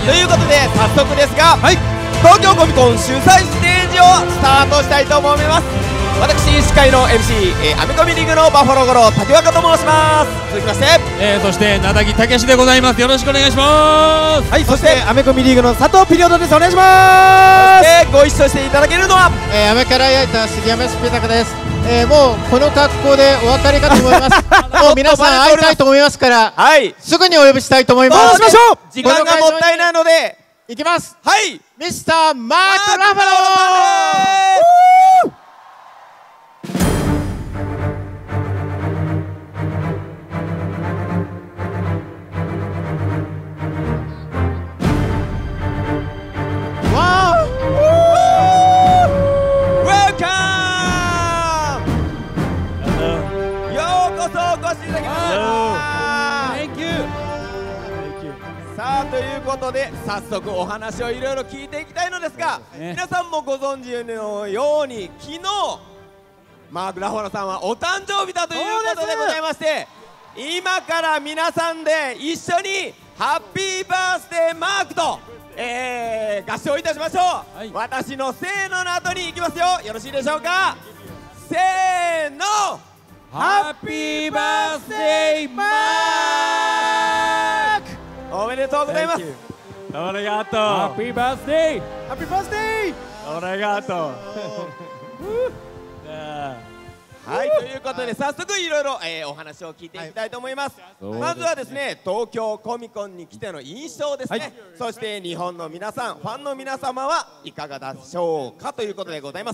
ということで早速ですが、 はい、 東京コミコン主催ステージをスタートしたいと思います。私司会の MC、アメコミリーグのバファローゴロ竹若と申します。続きまして、 そして名木武史でございます。よろしくお願いします。 はい、そしてアメコミリーグの佐藤ピリオドです。お願いします。 そしてご一緒していただけるのは、 アメカラ焼いた杉山スピタカです。もうこの格好でお別れかと思います。もう皆さん会いたいと思いますから、 はい、 すぐにお呼びしたいと思います。 どうしましょう。 時間がもったいないのでいきます。 はい、 ミスターマーク・ラファロー。 さあということで早速お話をいろいろ聞いていきたいのですが、皆さんもご存知のように昨日マーク・ラファロさんはお誕生日だということでございまして、今から皆さんで一緒にハッピーバースデーマークと、合唱いたしましょう、はい、私のせーのの後に行きますよ。よろしいでしょうか。せーの、 ハッピーバースデーマーク。 おめでとうございます。 ありがとう。ハッピーバースデー。 ハッピーバースデー。 ありがとう。 はい、ということで早速いろいろお話を聞いていきたいと思います。まずはですね、東京コミコンに来ての印象ですね、はい、そして日本の皆さん、ファンの皆様はいかがでしょうかということでございます。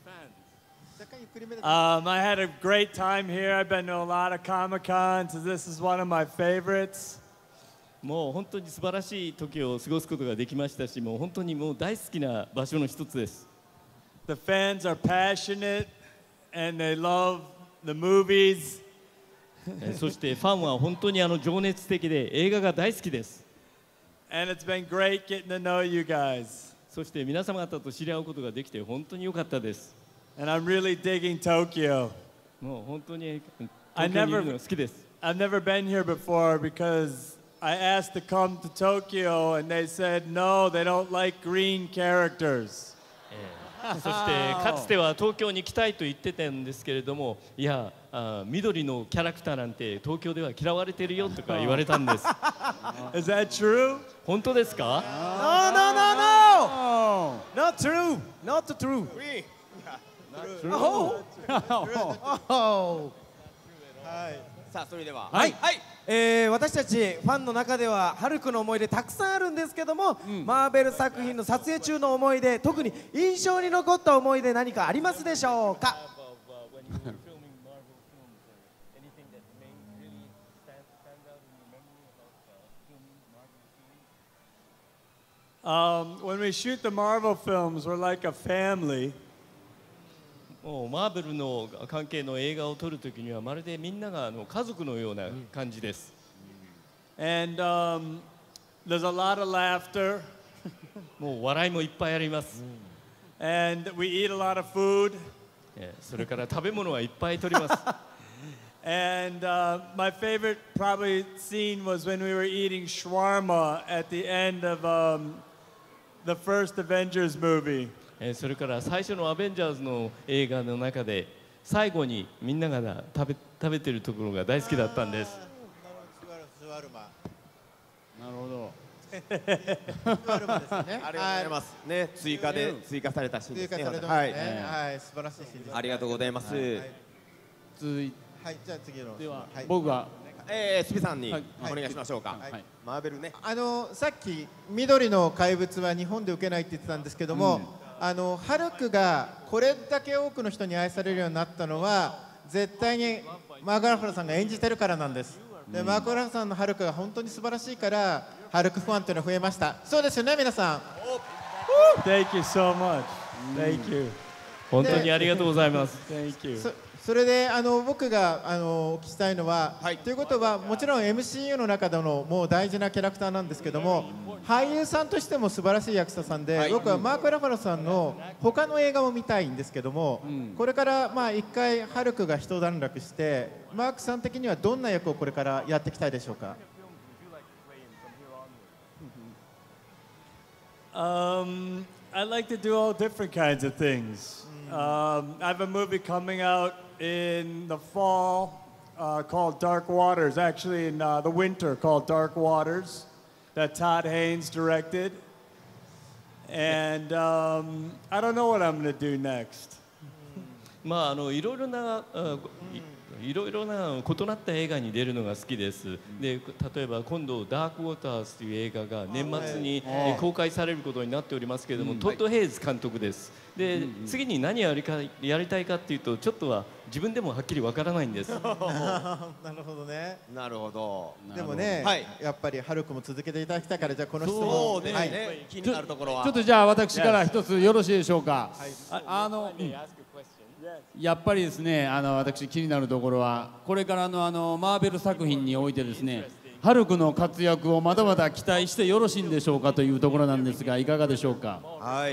I had a great time here. I've been to a lot of Comic-Cons, so this is one of my favorites. もう本当に素晴らしい時を過ごすことができましたし、もう本当にもう大好きな場所の一つです。 The fans are passionate and they love the movies. そしてファンは本当に情熱的で映画が大好きです。 And it's been great getting to know you guys. そして皆様方と知り合うことができて本当に良かったです。 And I'm really digging Tokyo. もう本当に東京にいるのが好きです。 I've never been here before because I asked to come to Tokyo and they said no, they don't like green characters. そしてかつては東京に来たいと言ってたんですけれども、いや緑のキャラクターなんて東京では嫌われてるよとか言われたんです。 Is that true? 本当ですか？ No, no, no, no. Not true. Not true. Oh. はい。 さあそれでは、 はい、はい、私たちファンの中ではハルクの思い出たくさんあるんですけども、マーベル作品の撮影中の思い出、特に印象に残った思い出何かありますでしょうか。 When we shoot the Marvel films, we're like a family. もうマーベルの関係の映画を撮るときにはまるでみんなが家族のような感じです。 And there's a lot of laughter. もう笑いもいっぱいあります。 And we eat a lot of food. それから食べ物はいっぱい撮ります。 And my favorite probably scene was when we were eating shawarma at the end of the first Avengers movie. それから最初のアベンジャーズの映画の中で最後にみんなが食べてるところが大好きだったんです。 なるほど。 ありがとうございます。ね、追加されたシーンですね。はい、 はい、素晴らしいシーンです。 ありがとうございます。 続いて、 はい、じゃあ次の。 では僕がスピさんにお願いしましょうか。マーベルね。 さっき緑の怪物は日本で受けないって言ってたんですけども、ハルクがこれだけ多くの人に愛されるようになったのは絶対にマーク・ラファロさんが演じてるからなんです。で、マーク・ラファロさんのハルクが本当に素晴らしいからハルクファンというのが増えました。そうですよね、皆さん。 Thank you so much. Thank you. 本当にありがとうございます。 Thank you. それで僕がお聞きしたいのは、ということはもちろん MCU の中でのもう大事なキャラクターなんですけども、俳優さんとしても素晴らしい役者さんで、僕はマーク・ラファロさんの他の映画を見たいんですけども、これから一回ハルクが一段落してマークさん的にはどんな役をこれからやっていきたいでしょうか。 I like to do all different kinds of things. I have a movie coming out in the fall called Dark Waters, actually in the winter called Dark Waters, that Todd Haynes directed. And I don't know what I'm going to do next. まあいろいろな異なった映画に出るのが好きです。で、例えば今度ダークウォーターズという映画が年末に公開されることになっておりますけれども、トッド・ヘイズ監督です。で、次に何やりたいかっていうとちょっとは自分でもはっきりわからないんです。 なるほどね。 なるほど。 でもね、やっぱりハルクも続けていただきたいから、じゃあこの質問。 そうですね。気になるところは。 ちょっとじゃあ私から一つよろしいでしょうか。やっぱりですね、私気になるところはこれからのマーベル作品においてですね、ハルクの活躍をまだまだ期待してよろしいんでしょうかというところなんですが、いかがでしょうか。 はい。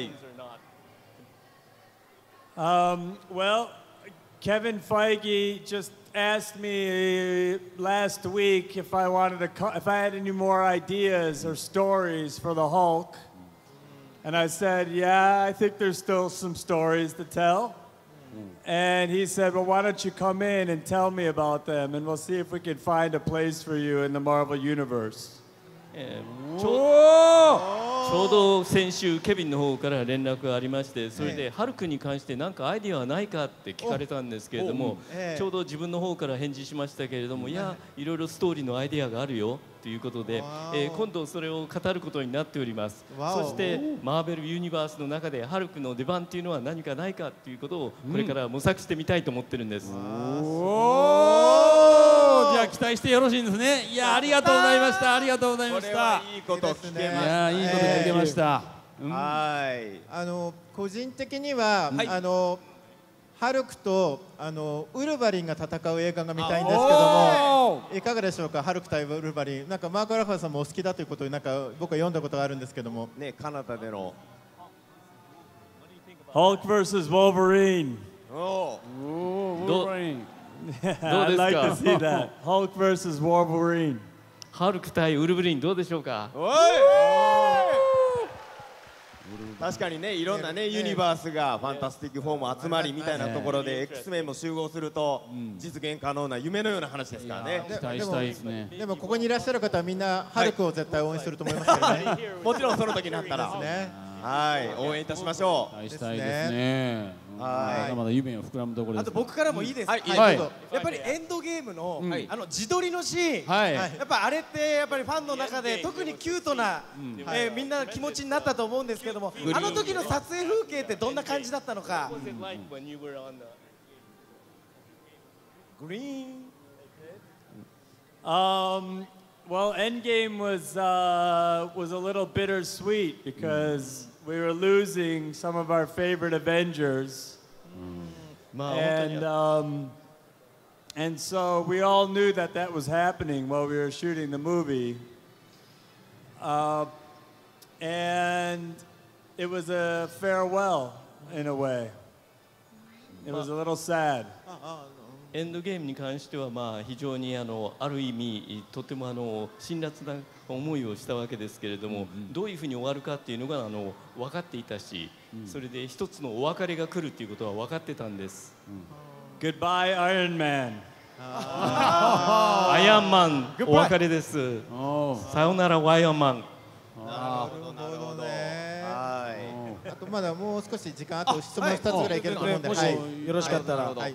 Well, Kevin Feige just asked me last week if I had any more ideas or stories for the Hulk, and I said, yeah, I think there's still some stories to tell. And he said, well, why don't you come in and tell me about them, and we'll see if we can find a place for you in the Marvel Universe. ちょうど先週ケビンの方から連絡がありまして、それでハルクに関して何かアイディアはないかって聞かれたんですけれども、ちょうど自分の方から返事しましたけれども、いや、いろいろストーリーのアイディアがあるよということで、今度それを語ることになっております。そしてマーベルユニバースの中でハルクの出番っていうのは何かないかということをこれから模索してみたいと思ってるんです。 じゃあ期待してよろしいんですね。いや、ありがとうございました。ありがとうございました。 いいこと聞けました。 いや、いいこと聞けました。 はい。 個人的にはハルクとウルヴァリンが戦う映画が見たいんですけども、いかがでしょうか。ハルク対ウルヴァリン、なんかマーク・ラファーさんもお好きだということで、なんか僕は読んだことがあるんですけどもね、カナダでの Hulk vs. Wolverine. どうですか。 I'd like to see that. Hulk vs. Wolverine. ハルク対ウルヴァリンどうでしょうか。 確かにね、いろんなねユニバースがファンタスティック4も集まりみたいなところで X メンも集合すると実現可能な夢のような話ですからね。 期待したいですね。 でもここにいらっしゃる方はみんなハルクを絶対応援すると思いますけどね。 もちろんその時になったらはい応援いたしましょう。 期待したいですね。まだまだ夢を膨らむところです。 あと僕からもいいですか。 はい。 やっぱりエンドゲームの自撮りのシーン、やっぱあれってやっぱりファンの中で特にキュートなみんな気持ちになったと思うんですけども、あの時の撮影風景ってどんな感じだったのか。グリーン。 Well, Endgame was a little bittersweet because we were losing some of our favorite Avengers, and so we all knew that that was happening while we were shooting the movie, and it was a farewell in a way. It was a little sad. エンドゲームに関しては非常にある意味とても辛辣な思いをしたわけですけれども、どういうふうに終わるかっていうのが分かっていたし、それで一つのお別れが来るっていうことは分かってたんです。 Goodbye, Iron Man. アイアンマンお別れです。さよならアイアンマン。 なるほどなるほど。 あとまだもう少し時間、あと質問2つぐらいいけると思うんで、 もしよろしかったら。 はい。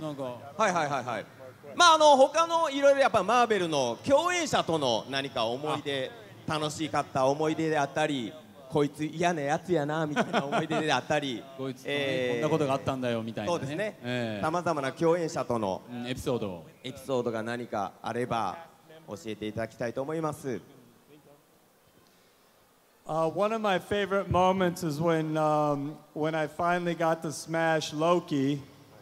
まあ他のいろいろやっぱマーベルの共演者との何か思い出、楽しかった思い出であったり、こいつ嫌なやつやなみたいな思い出であったり、 こいつこんなことがあったんだよみたいなね。 そうですね。さまざまな共演者とのエピソードが何かあれば教えていただきたいと思います。 One of my favorite moments is when I finally got to smash Loki.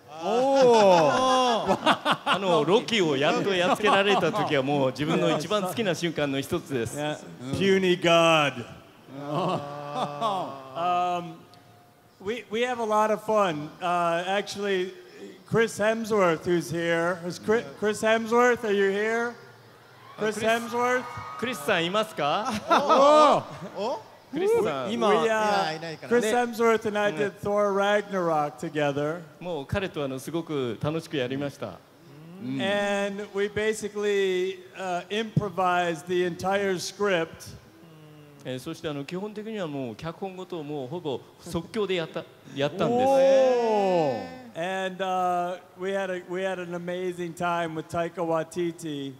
ロキをやっとやっつけられた時はもう自分の一番好きな瞬間の一つです。 Puny God. We have a lot of fun. Actually, Chris Hemsworth, who's here. Chris Hemsworth, are you here? Chris Hemsworth? クリスさんいますか？ クリスさん、 今 Chris Hemsworth and I did Thor Ragnarok together. もう彼とすごく楽しくやりました。 And we basically improvised the entire script. そして基本的にはもう脚本ごともうほぼ即興でやったんです。 And we had an amazing time with Taika Waititi.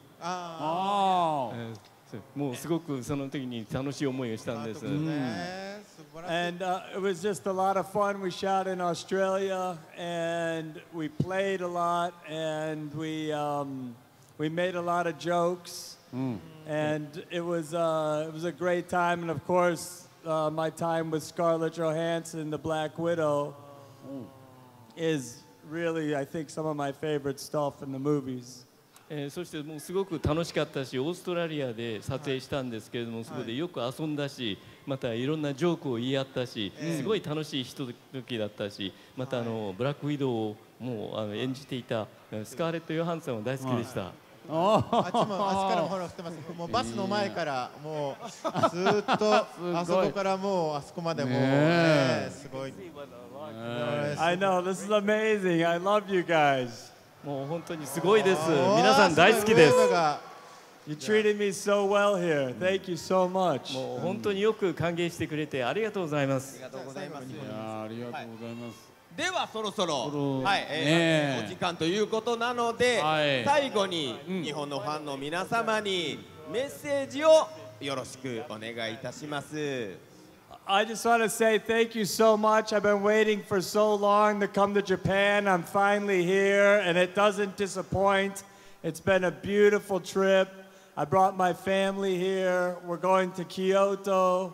もうすごくその時に楽しい思いをしたんです。 And it was just a lot of fun. We shot in Australia, and we played a lot, and we made a lot of jokes, and it was a great time. And of course, my time with Scarlett Johansson, the Black Widow, is really, I think, some of my favorite stuff in the movies. そしてもうすごく楽しかったし、オーストラリアで撮影したんですけれども、そこでよく遊んだし、またいろんなジョークを言い合ったし、すごい楽しいひとときだったし、またブラックウィドウをもう演じていたスカーレット・ヨハンソンは大好きでした。 あっちからもフォローしてます。もうバスの前からもうずっとあそこからもうあそこまでもうすごい。 I know, this is amazing. I love you guys. もう本当にすごいです。皆さん大好きです。 You treated me so well here. Thank you so much. もう本当によく歓迎してくれてありがとうございます。 ありがとうございます。 ではそろそろお時間ということなので、最後に日本のファンの皆様にメッセージをよろしくお願いいたします。 I just want to say thank you so much. I've been waiting for so long to come to Japan. I'm finally here, and it doesn't disappoint. It's been a beautiful trip. I brought my family here. We're going to Kyoto,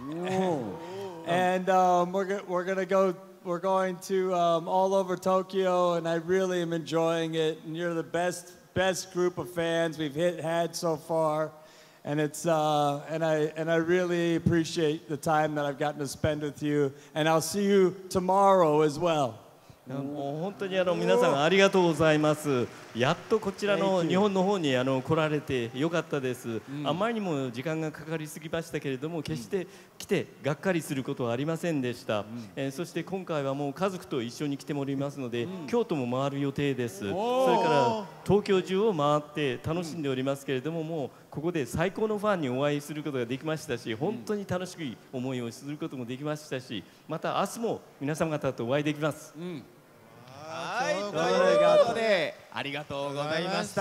and we're going to all over Tokyo, and I really am enjoying it. And you're the best group of fans we've had so far. And it's and I really appreciate the time that I've gotten to spend with you. And I'll see you tomorrow as well. もう本当に皆さんありがとうございます。やっとこちらの日本の方に来られてよかったです。あまりにも時間がかかりすぎましたけれども、決して来てがっかりすることはありませんでした。そして今回はもう家族と一緒に来てもらいますので、京都も回る予定です。それから東京中を回って楽しんでおりますけれども、もうここで最高のファンにお会いすることができましたし、本当に楽しい思いをすることもできましたし、また明日も皆様方とお会いできます。 はい、ということでありがとうございました。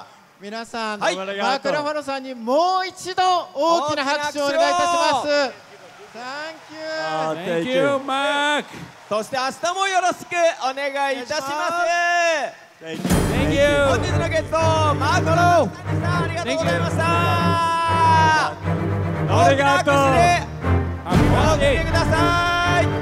皆さん、マーク・ラファロさんにもう一度大きな拍手をお願いいたします。 Thank you, Mark。 そして明日もよろしくお願いいたします。 Thank you。 本日のゲストマーク・ラファロさん、ありがとうございました。 ありがとう。 お聞きください。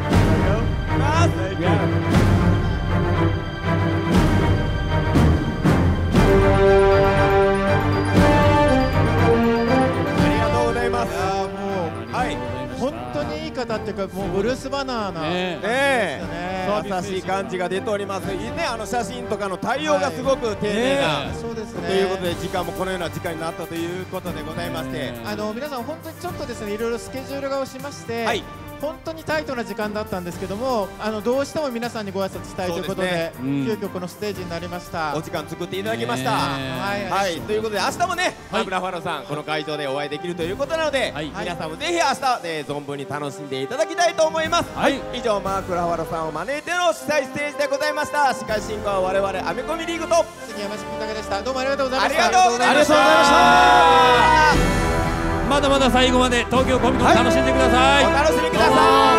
本当にいい方っていうか、もうブルース・バナーな優しい感じが出ております。ね、写真とかの対応がすごく丁寧な、そうですね。ということで時間もこのような時間になったということでございまして、 皆さん本当にちょっとですね、いろいろスケジュールが押しまして、本当にタイトな時間だったんですけども、どうしても皆さんにご挨拶したいということで、急遽このステージになりました。 お時間作っていただきました。はい、ということで明日もね、マーク・ラファロさんこの会場でお会いできるということなので、皆さんもぜひ明日存分に楽しんでいただきたいと思います。以上、マーク・ラファロさんを招いての主催ステージでございました。司会進行は我々アメコミリーグと杉山慎太でした。どうもありがとうございました。 ありがとうございました。 まだまだ最後まで東京コミコン楽しんでください。 お楽しみください。